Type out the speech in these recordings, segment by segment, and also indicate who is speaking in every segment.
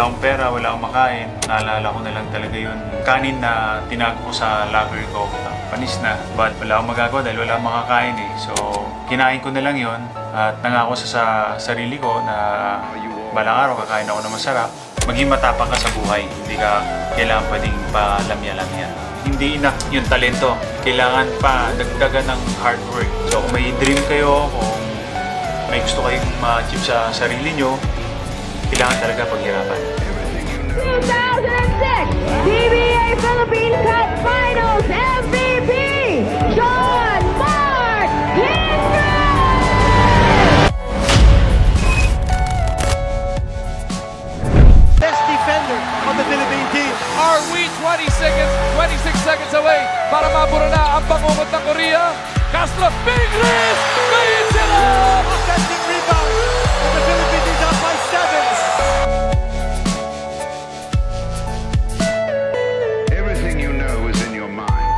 Speaker 1: wala akong pera, wala akong makain. Naalala ko na lang talaga yun. Kanin na tinago ko sa locker ko. Panis na. But wala akong magagawa dahil wala akong makakain eh. So, kinain ko na lang yun. At nangako sa sarili ko na balang araw kakain ako ng masarap. Maging matapang ka sa buhay. Hindi ka kailangan pwedeng palamya-lamya. Hindi enough yung talento. Kailangan pa dagdagan ng hard work. So, kung may dream kayo, kung may gusto kayong ma-achieve sa sarili nyo, kailangan talaga paghirapan.
Speaker 2: 2006 PBA Philippine Cup Finals MVP, John Marc Pingris!
Speaker 3: Best defender on the Philippine team.
Speaker 4: Are we 26 seconds away para mabura na ang bangungot ng Korea? Castro, Pingris! May sila!
Speaker 3: Offensive rebound. And the Philippines is up by 7.
Speaker 5: Everything you know is in your mind.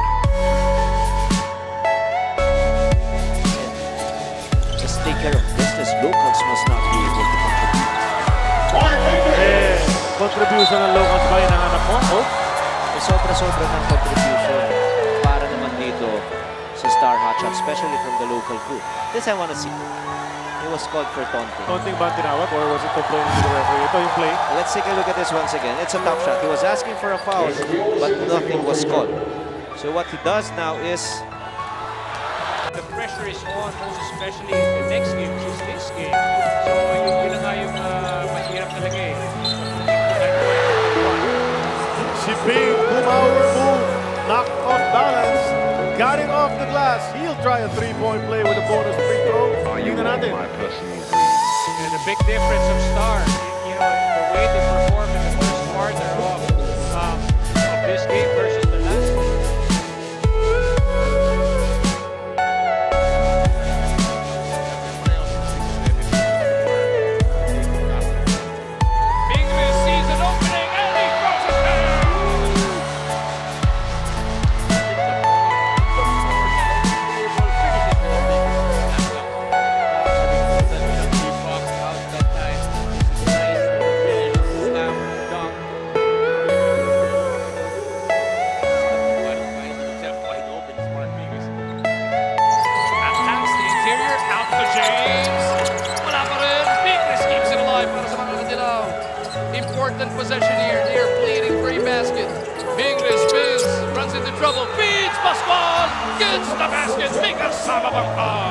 Speaker 6: Just take care of business. Locals must not be able to contribute.
Speaker 3: Contribution ng locals ba yung nanganap mo? Oh?
Speaker 6: Sobra-sobra ng contribution para naman dito sa Star Hotshots, especially from the local group. This I want to see. It was called for taunting.
Speaker 3: Taunting ba tinawag or was it complaining to the referee? Ito yung play.
Speaker 6: Let's take a look at this once again. It's a tough shot. He was asking for a foul, but nothing was called. So what he does now is...
Speaker 7: The pressure is on, most especially in the next game, which is this game. So yun na nga yung mahirap talaga eh.
Speaker 3: Si Ping, power move, knocked off balance, got him off the glass. He'll try a three-point play with a bonus free throw. Tingnan natin.
Speaker 7: And the big difference of Star, you know, the way they performed in the first quarter of this game versus the last one. Pingris sees an opening and he throws it down. Important possession here. They are pleading for a basket. Pingris spins, runs into trouble, feeds Pascual, gets the basket, make a saba bangka.